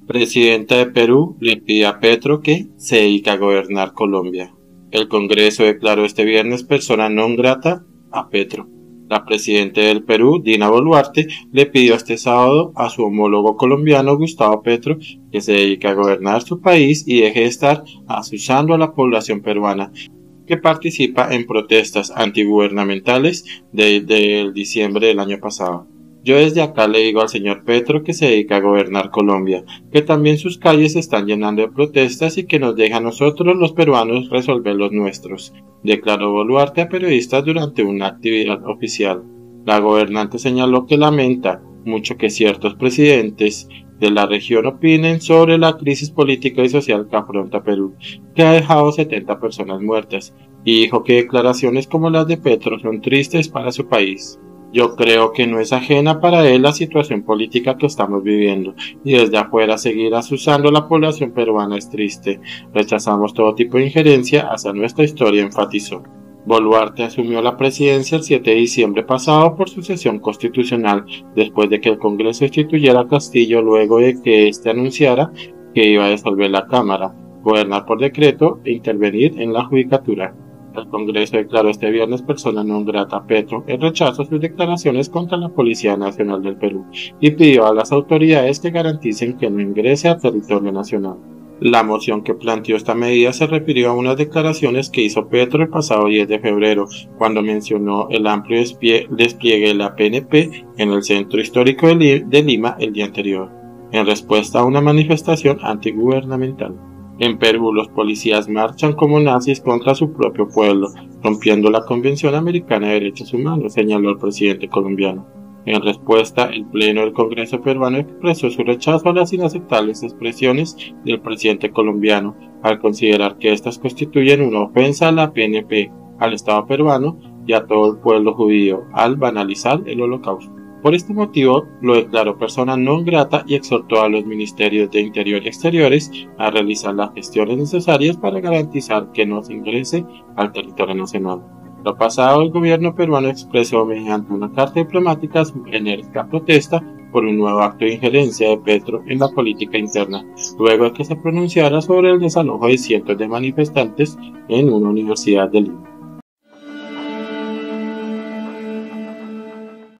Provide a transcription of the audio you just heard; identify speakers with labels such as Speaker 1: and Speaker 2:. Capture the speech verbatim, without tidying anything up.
Speaker 1: Presidenta de Perú le pide a Petro que se dedique a gobernar Colombia. El Congreso declaró este viernes persona non grata a Petro. La presidenta del Perú, Dina Boluarte, le pidió este sábado a su homólogo colombiano Gustavo Petro que se dedique a gobernar su país y deje de estar asusando a la población peruana que participa en protestas antigubernamentales desde diciembre del año pasado. Yo desde acá le digo al señor Petro que se dedica a gobernar Colombia, que también sus calles se están llenando de protestas y que nos deja a nosotros los peruanos resolver los nuestros, declaró Boluarte a periodistas durante una actividad oficial. La gobernante señaló que lamenta mucho que ciertos presidentes de la región opinen sobre la crisis política y social que afronta Perú, que ha dejado setenta personas muertas, y dijo que declaraciones como las de Petro son tristes para su país. Yo creo que no es ajena para él la situación política que estamos viviendo, y desde afuera seguir asusando a la población peruana es triste. Rechazamos todo tipo de injerencia hacia nuestra historia, enfatizó. Boluarte asumió la presidencia el siete de diciembre pasado por sucesión constitucional, después de que el Congreso instituyera a Castillo luego de que éste anunciara que iba a disolver la Cámara, gobernar por decreto e intervenir en la judicatura. El Congreso declaró este viernes persona non grata a Petro en rechazo a sus declaraciones contra la Policía Nacional del Perú y pidió a las autoridades que garanticen que no ingrese a territorio nacional. La moción que planteó esta medida se refirió a unas declaraciones que hizo Petro el pasado diez de febrero, cuando mencionó el amplio despliegue de la P N P en el centro histórico de Lima el día anterior, en respuesta a una manifestación antigubernamental. En Perú, los policías marchan como nazis contra su propio pueblo, rompiendo la Convención Americana de Derechos Humanos, señaló el presidente colombiano. En respuesta, el Pleno del Congreso peruano expresó su rechazo a las inaceptables expresiones del presidente colombiano, al considerar que éstas constituyen una ofensa a la P N P, al Estado peruano y a todo el pueblo judío, al banalizar el Holocausto. Por este motivo, lo declaró persona non grata y exhortó a los ministerios de Interior y Exteriores a realizar las gestiones necesarias para garantizar que no se ingrese al territorio nacional. Lo pasado, el gobierno peruano expresó mediante una carta diplomática su enérgica protesta por un nuevo acto de injerencia de Petro en la política interna, luego de que se pronunciara sobre el desalojo de cientos de manifestantes en una universidad de Lima.